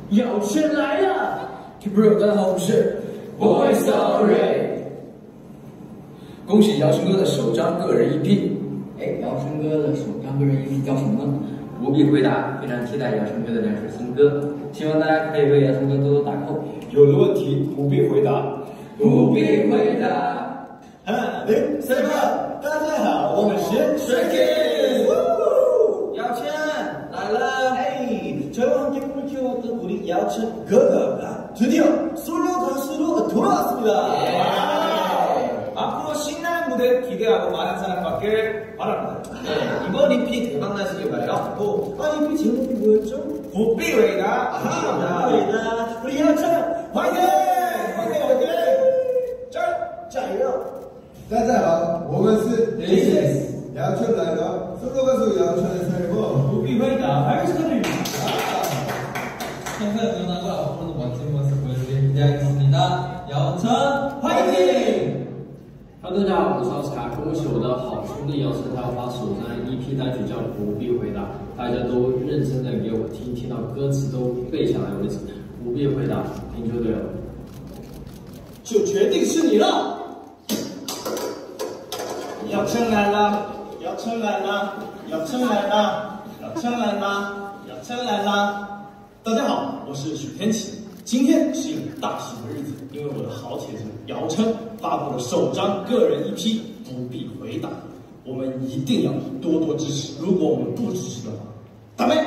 姚晨来了 ，Keep real，大家好，我是 Boy Story。恭喜姚晨哥的首张个人 EP。 姚晨哥的首张个人 EP 叫什么呢？ 无比回答，非常期待姚晨哥的2首新歌，希望大家可以为姚晨哥多多打 call。 有的问题不必回答， 不必回答。 0、3、2，大家好，我们是 Shaking。 姚晨来了， 저한테꿀주었던 우리 야채哥哥가 드디어 솔로 가수로 돌아왔습니다. 앞으로 신나는 무대 기대하고 많은 사랑 받길 바랍니다. 이번 EP 대박 나시길 바래요. EP 제목이 뭐였죠? 고삐웨이다. 고삐웨이다. 우리 야채 화이팅! 화이팅! 加油！ 大家好，我们是 This 姚晨来了，솔로 가수姚晨의 삶을 고삐웨이다. 발표드립니다. 평소에 응원하고 앞으로도 멋진 모습 보여드릴 기대하겠습니다.姚晨 화이팅! Hello， 大家好，我是奥斯卡。恭喜我的好兄弟姚晨，他要发首张 EP 单曲叫《不必回答》，大家都认真的给我听，听到歌词都背下来为止。不必回答，听就对了。 就决定是你了。姚晨来了，姚晨来了，姚晨来了，姚晨来了，姚晨来了。大家好，我是许天启。今天是一个大喜的日子，因为我的好姐姐姚晨发布了首张个人 EP， 不必回答。我们一定要多多支持，如果我们不支持的话，打妹。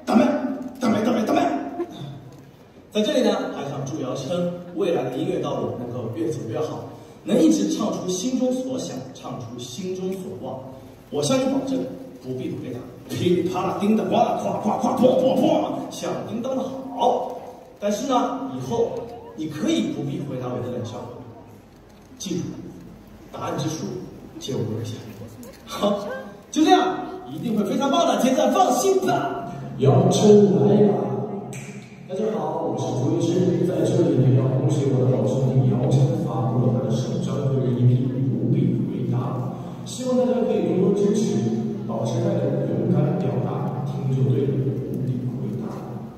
在这里呢，还想祝姚晨未来的音乐道路能够越走越好，能一直唱出心中所想，唱出心中所望。我向你保证，不必回答，噼里啪啦叮当咣，咵咵咵砰砰砰，响叮当的好。但是呢，以后你可以不必回答我的冷笑话，记住，答案之书借我一下。好，就这样，一定会非常棒的，姐仔放心吧。姚晨来了。大家好，我是朱医师，在这里呢要恭喜我的好兄弟姚晨发布了他的首张个人 EP《不必回答》，希望大家可以多多支持，保持态度，勇敢表达，听就对了，不必回答。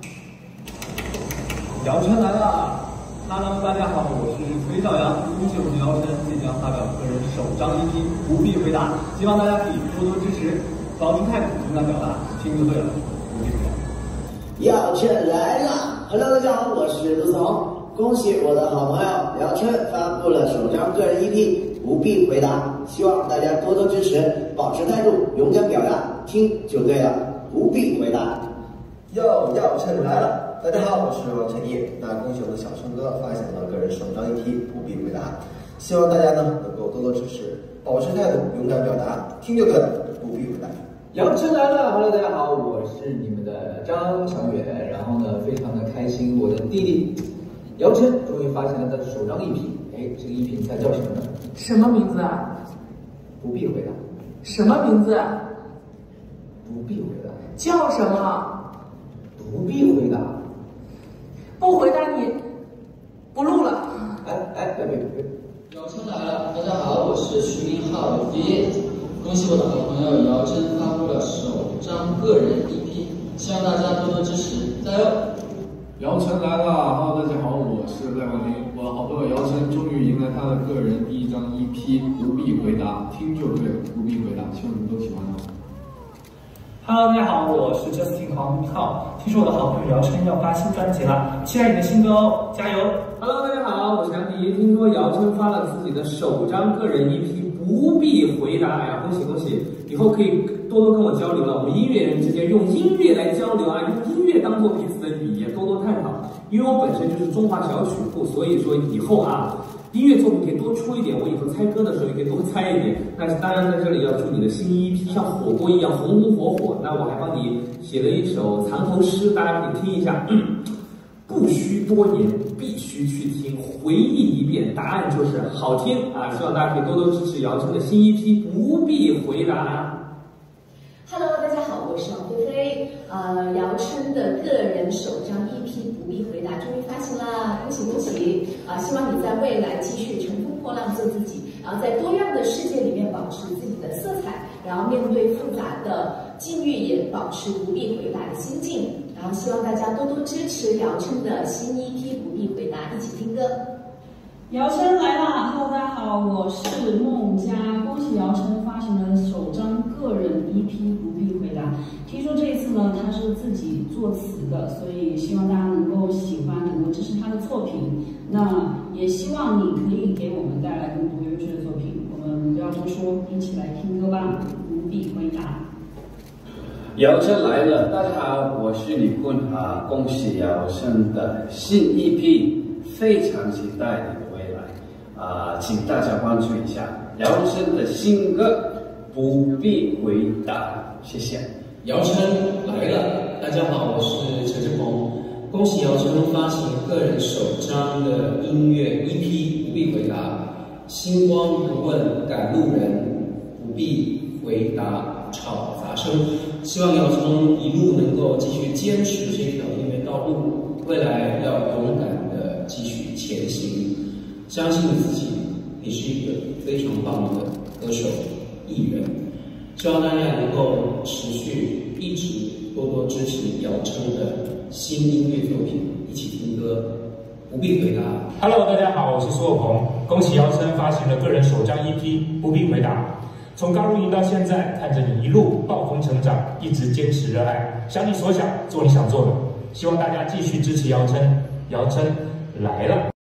姚晨来了 ，Hello， 大家好，我是崔兆阳，恭喜我们姚晨即将发表个人首张 EP《不必回答》，希望大家可以多多支持，保持态度，勇敢表达，听就对了，不必回答。 姚晨来了 ，Hello， 大家好，我是卢子宏，恭喜我的好朋友姚晨发布了首张个人 EP， 不必回答，希望大家多多支持，保持态度，勇敢表达，听就对了，不必回答。 姚晨来了，大家好，我是王晨毅。那恭喜我的小陈哥发行了个人首张 EP， 不必回答，希望大家呢能够多多支持，保持态度，勇敢表达，听就对了，不必回答。 姚晨来了 ，Hello， 大家好，我是你们的张小远，然后呢，非常的开心，我的弟弟姚晨终于发行了他的首张 EP， 这个 EP 你猜叫什么呢？ 什么名字啊？ 不必回答。 什么名字？ 不必回答。 叫什么？ 不必回答。 不回答你不录了。 别。 姚晨来了，大家好，我是徐明浩刘毕业。恭喜我的好朋友姚晨发布了首张个人 EP， 希望大家多多支持，加油！ 姚晨来了 ，Hello， 大家好，我是赖婉玲，我的好朋友姚晨终于迎来他的个人第1张 EP， 不必回答，听就对了，不必回答，希望你们都喜欢哦。 Hello， 大家好，我是 Justin 黄明浩，听说我的好朋友姚晨要发新专辑了，期待你的新歌哦，加油 ！Hello， 大家好，我是杨迪，听说姚晨发了自己的首张个人 EP。不必回答，哎呀，恭喜恭喜！以后可以多多跟我交流了。我们音乐人之间用音乐来交流啊，用音乐当做彼此的语言，多多探讨。因为我本身就是中华小曲库，所以说以后啊，音乐作品可以多出一点，我以后猜歌的时候也可以多猜一点。但是当然在这里要祝你的新EP像火锅一样红红火火。那我还帮你写了一首藏头诗，大家可以听一下。不需多言，必须去听，回忆一遍，答案就是好听啊！希望大家可以多多支持姚晨的新EP，不必回答。 Hello， 大家好，我是王菲菲。姚晨的个人首张 EP《不必回答》终于发行啦，恭喜恭喜！希望你在未来继续乘风破浪做自己，然后在多样的世界里面保持自己的色彩，然后面对复杂的境遇也保持不必回答的心境。 然后希望大家多多支持姚琛的新EP不必回答，一起听歌。 姚琛来啦 ！Hello， 大家好，我是孟佳，恭喜姚琛发行了首张个人 EP 不必回答。听说这一次呢，他是自己作词的，所以希望大家能够喜欢，能够支持他的作品。那也希望你可以给我们带来更多优秀的作品。我们不要多说，一起来听歌吧，不必回答。 姚琛来了，大家好，我是李坤啊，恭喜姚琛的新 EP， 非常期待你的未来啊，请大家关注一下姚琛的新歌不必回答，谢谢。 姚琛来了，大家好，我是陈志鹏，恭喜姚琛发行个人首张的音乐 EP 不必回答，星光不问赶路人，不必回答吵杂声。希望姚琛一路能够继续坚持这条音乐道路，未来要勇敢的继续前行，相信自己，你是一个非常棒的歌手艺人。希望大家能够持续一直多多支持姚琛的新音乐作品，一起听歌，不必回答。 Hello， 大家好，我是苏有朋，恭喜姚琛发行了个人首张 EP， 不必回答。从刚入营到现在，看着你一路暴风成长，一直坚持热爱，想你所想，做你想做的。希望大家继续支持姚琛，姚琛来了。